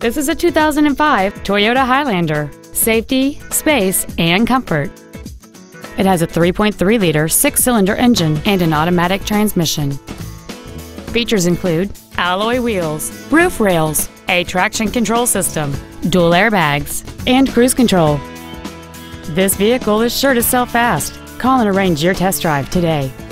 This is a 2005 Toyota Highlander. Safety, space, and comfort. It has a 3.3-liter six-cylinder engine and an automatic transmission. Features include alloy wheels, roof rails, a traction control system, dual airbags, and cruise control. This vehicle is sure to sell fast. Call and arrange your test drive today.